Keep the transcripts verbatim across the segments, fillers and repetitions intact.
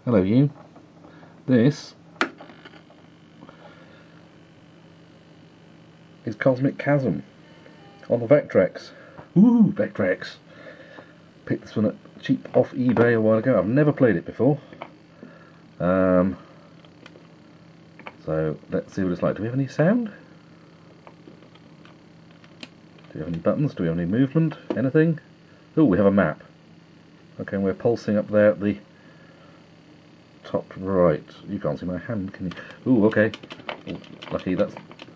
Hello you. This is Cosmic Chasm on the Vectrex. Ooh, Vectrex. Picked this one up cheap off eBay a while ago. I've never played it before. Um, so let's see what it's like. Do we have any sound? Do we have any buttons? Do we have any movement? Anything? Oh, we have a map. Okay, and we're pulsing up there at the top right. You can't see my hand, can you? Ooh, okay. Ooh, lucky, that's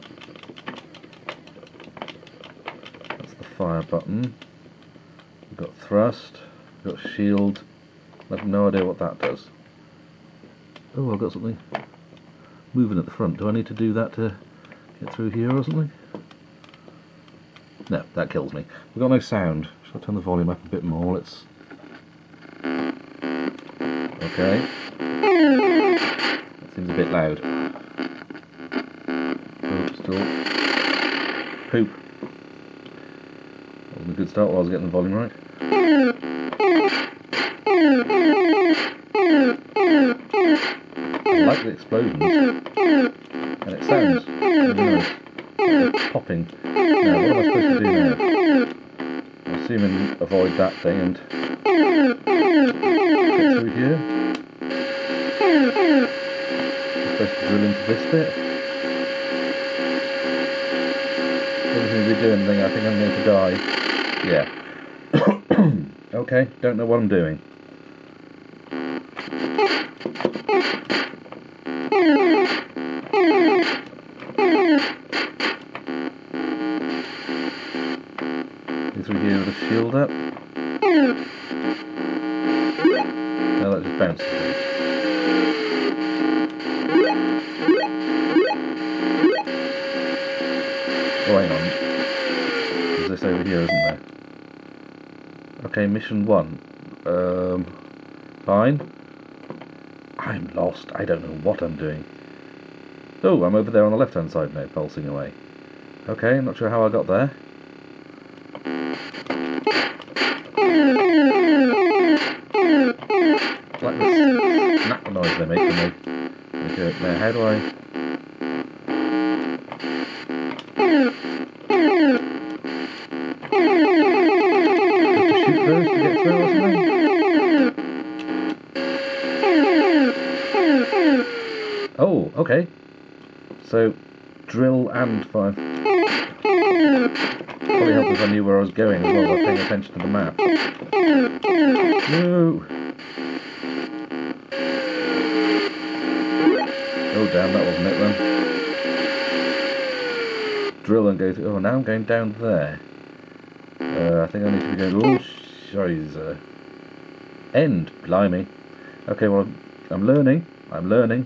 that's the fire button. We've got thrust, we've got shield. I have no idea what that does. Oh, I've got something moving at the front. Do I need to do that to get through here or something? No, that kills me. We've got no sound. Shall I turn the volume up a bit more? Let's... Okay. That seems a bit loud. Oh, still. Poop. That wasn't a good start while I was getting the volume right. I like the explosions. And it sounds really nice. Like popping. Now, what am I supposed to do now? I'm assuming avoid that thing and get through here. I'm supposed to drill into this bit. Doesn't seem to be doing anything. I think I'm going to die. Yeah. Okay, don't know what I'm doing. Through here with a shield up. No, that just bounces. Oh, hang on. There's this over here, isn't there? Okay, mission one. Um, fine. I'm lost. I don't know what I'm doing. Oh, I'm over there on the left-hand side now, pulsing away. Okay, I'm not sure how I got there. Like the snap noise they make when they, they do it. Now, how do I... Have to shoot those to get through or something? Oh, okay. So, drill and fire. Probably helped if I knew where I was going as well by paying attention to the map. No! Oh damn, that wasn't it then. Drill and go through. Oh, now I'm going down there. Uh, I think I need to be going. Oh, shiza. End, blimey. Okay, well, I'm learning. I'm learning.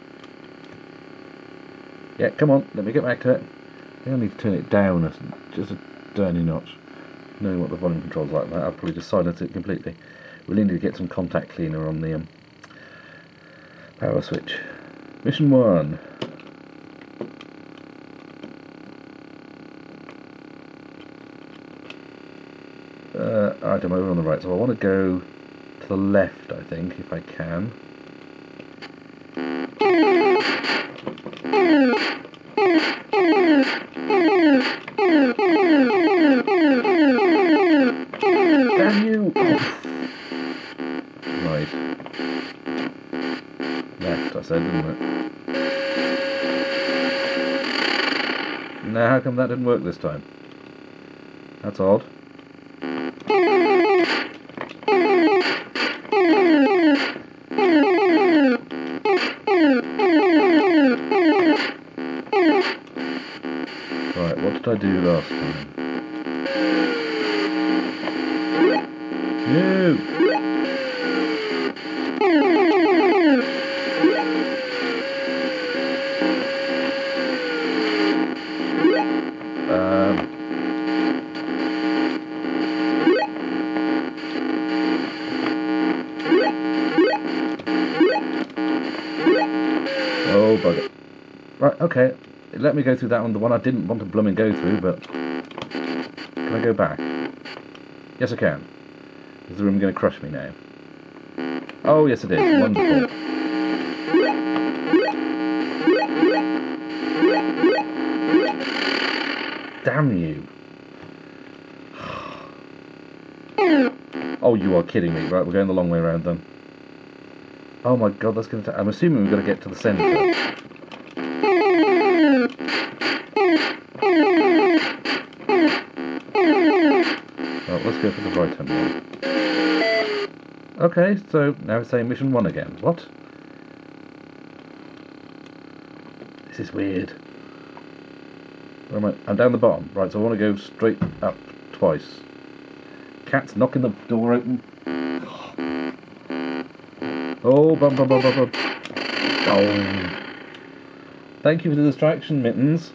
Yeah, come on, let me get back to it. I think I need to turn it down a, just a tiny notch. Knowing what the volume control's like that, I'll probably just silence it completely. We'll need to get some contact cleaner on the um, power switch. Mission one. Uh, right, I'm over on the right, so I want to go to the left, I think, if I can. Damn you! Right. Left, I said, didn't it? Now, how come that didn't work this time? That's odd. Right, what did I do last time? No! Um... Oh, bugger. Right, okay. Let me go through that one, the one I didn't want to blooming go through, but... Can I go back? Yes, I can. Is the room going to crush me now? Oh, yes it is. Wonderful. Damn you. Oh, you are kidding me. Right, we're going the long way around then. Oh my god, that's going to... I'm assuming we've got to get to the centre. Well, let's go for the right hand one. Okay, so now it's saying mission one again. What? This is weird. Where am I? I'm down the bottom. Right, so I want to go straight up twice. Cat's knocking the door open. Oh, bum bum bum bum bum. Oh. Thank you for the distraction, Mittens.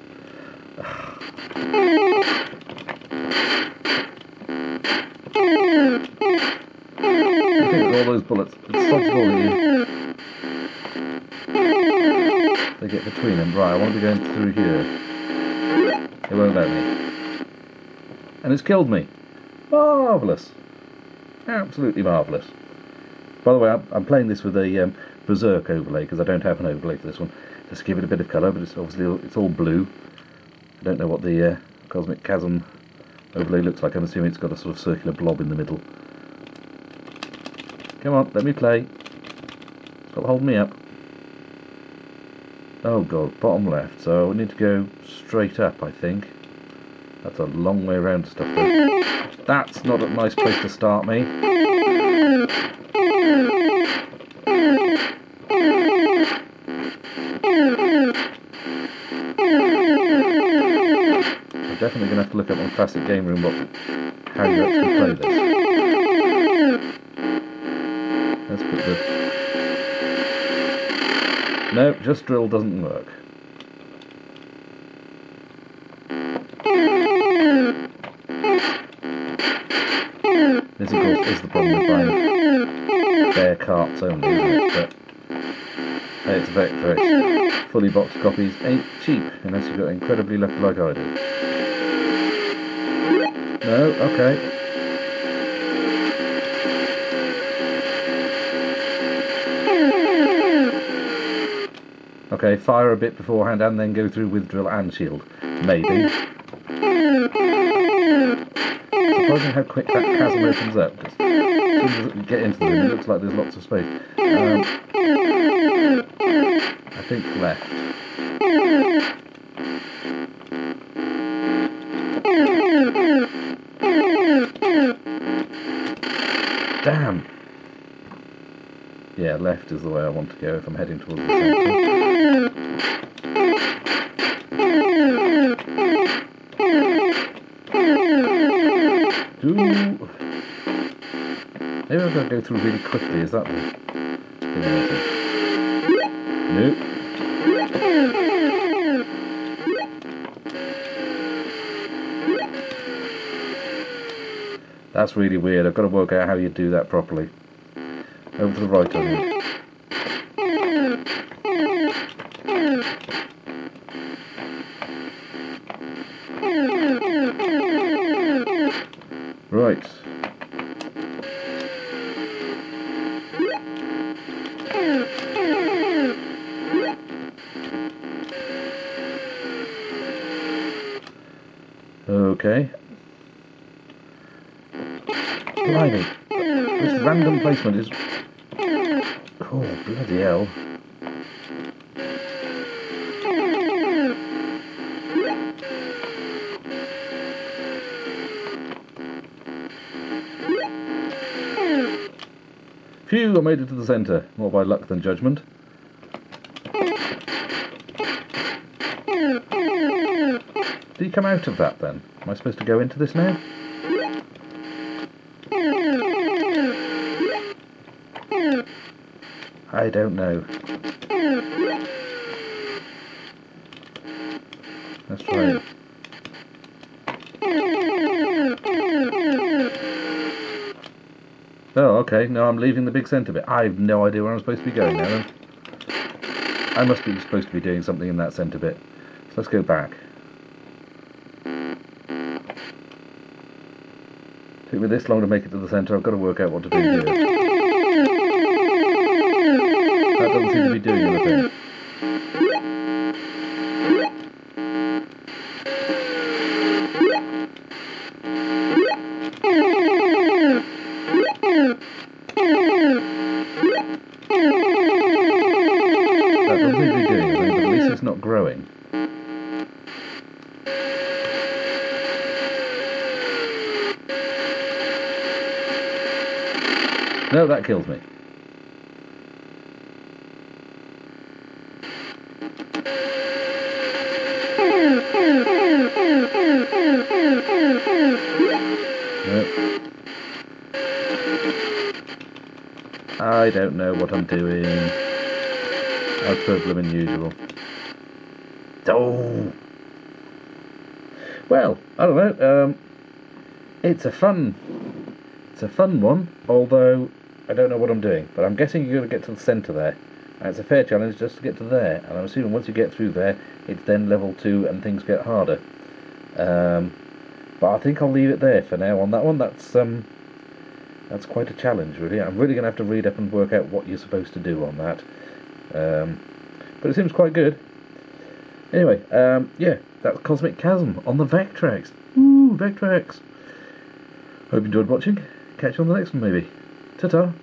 I think all those bullets, it's sensible that you... They get between them. Right, I want to be going through here. It won't let me. And it's killed me. Marvellous. Absolutely marvellous. By the way, I'm, I'm playing this with a um, Berserk overlay, because I don't have an overlay for this one. Just to give it a bit of colour, but it's obviously all, it's all blue. I don't know what the uh, Cosmic Chasm overlay looks like. I'm assuming it's got a sort of circular blob in the middle. Come on, let me play. Stop holding me up. Oh god, bottom left. So we need to go straight up, I think. That's a long way around stuff though. That's not a nice place to start me. I'm definitely going to have to look up on Classic Game Room what, how you actually play this. Let's put the... No, just drill doesn't work. This of course is the problem with buying bare carts only, isn't it? But hey, it's Vectrex. Fully boxed copies ain't cheap unless you've got incredibly lucky like I do. No, okay. Okay, fire a bit beforehand and then go through with drill and shield. Maybe. Surprising how quick that chasm opens up. Just, as soon as you get into the room, it looks like there's lots of space. Um, I think left. Damn! Yeah, left is the way I want to go if I'm heading towards the centre. Ooh. Maybe I've got to go through really quickly, is that the thing? Nope. That's really weird. I've got to work out how you do that properly. Over to the right, I mean. Right. Okay. Blimey. This random placement is... Oh, bloody hell. Phew, I made it to the centre. More by luck than judgment. Did he come out of that then? Am I supposed to go into this now? I don't know. Let's try it. Oh, okay. No, I'm leaving the big centre bit. I have no idea where I'm supposed to be going now then. I must be supposed to be doing something in that centre bit. So let's go back. Took me this long to make it to the centre. I've got to work out what to do here. that doesn't seem to be doing anything. That doesn't seem to be doing anything, but at least it's not growing. No, that kills me. Nope. I don't know what I'm doing. As per blooming usual. Oh! Well, I don't know. Um, it's a fun... It's a fun one, although I don't know what I'm doing. But I'm guessing you're going to get to the centre there. And it's a fair challenge just to get to there. And I'm assuming once you get through there, it's then level two and things get harder. Um, but I think I'll leave it there for now on that one. That's um, that's quite a challenge, really. I'm really going to have to read up and work out what you're supposed to do on that. Um, but it seems quite good. Anyway, um, yeah, that's Cosmic Chasm on the Vectrex. Woo, Vectrex! Hope you enjoyed watching. Catch you on the next one, maybe. Ta-ta!